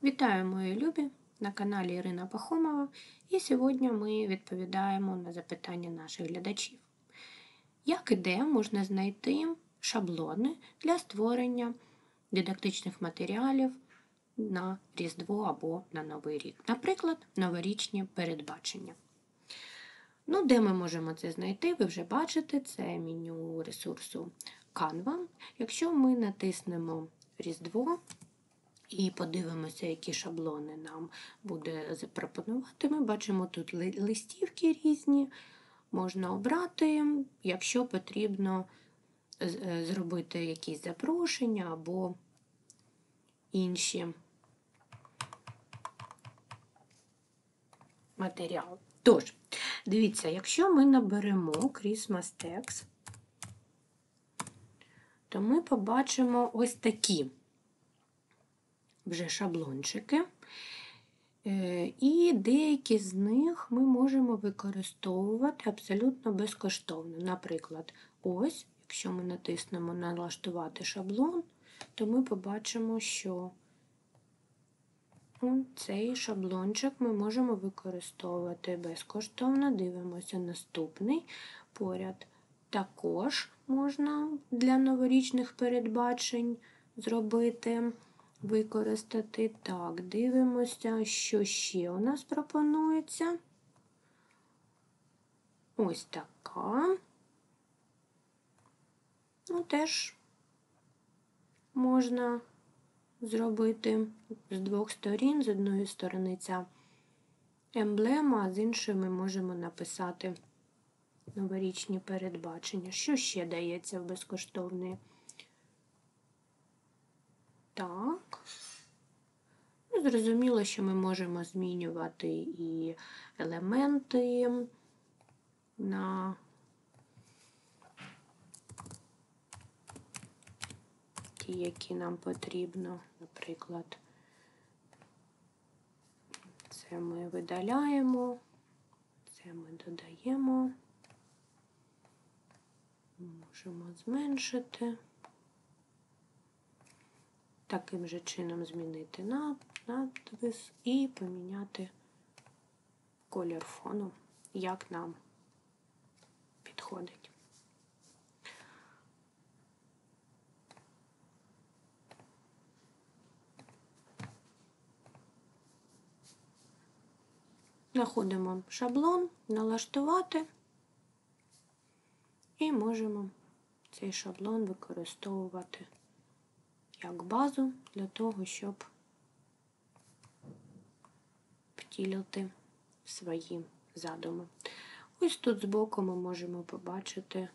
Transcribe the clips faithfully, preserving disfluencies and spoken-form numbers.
Вітаю, мої любі! На каналі Ірина Пахомова. І сьогодні ми відповідаємо на запитання наших глядачів. Як і де можна знайти шаблони для створення дидактичних матеріалів на Різдво або на Новий рік? Наприклад, новорічні передбачення. Ну, де ми можемо це знайти? Ви вже бачите, це меню ресурсу Canva. Якщо ми натиснемо Різдво, і подивимося, які шаблони нам буде запропонувати. Ми бачимо тут листівки різні, можна обрати, якщо потрібно зробити якісь запрошення або інші матеріали. Тож, дивіться, якщо ми наберемо Christmas Tags, то ми побачимо ось такі вже шаблончики, і деякі з них ми можемо використовувати абсолютно безкоштовно. Наприклад, ось, якщо ми натиснемо «Налаштувати шаблон», то ми побачимо, що цей шаблончик ми можемо використовувати безкоштовно. Дивимося наступний. Поряд також можна для новорічних передбачень зробити. Використати. Так, дивимося, що ще у нас пропонується. Ось така. Ну, теж можна зробити з двох сторін. З одної сторони ця емблема, а з іншої ми можемо написати новорічні передбачення. Що ще дається в безкоштовний? Так, ну, зрозуміло, що ми можемо змінювати і елементи на ті, які нам потрібно. Наприклад, це ми видаляємо, це ми додаємо, можемо зменшити. Таким же чином змінити надпис і поміняти колір фону, як нам підходить. Знаходимо шаблон, налаштувати і можемо цей шаблон використовувати як базу для того, щоб втілити свої задуми. Ось тут збоку ми можемо побачити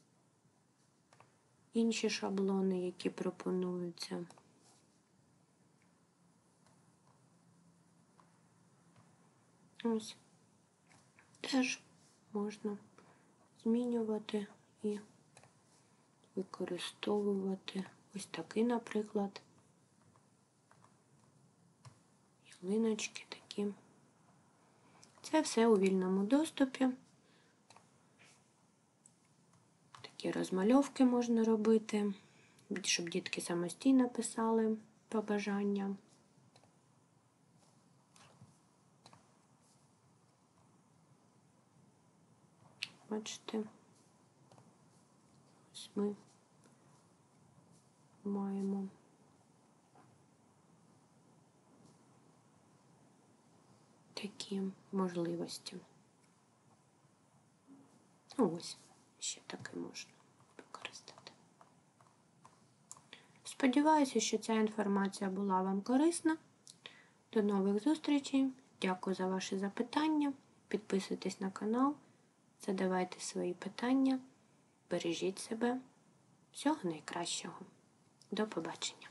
інші шаблони, які пропонуються. Ось теж можна змінювати і використовувати. Ось такий, наприклад, ялиночки такі. Це все у вільному доступі. Такі розмальовки можна робити, щоб дітки самостійно писали побажання. Бачите, ось ми маємо такі можливості. Ось, ще таке можна використати. Сподіваюся, що ця інформація була вам корисна. До нових зустрічей. Дякую за ваші запитання. Підписуйтесь на канал, задавайте свої питання, бережіть себе. Всього найкращого. До побачення.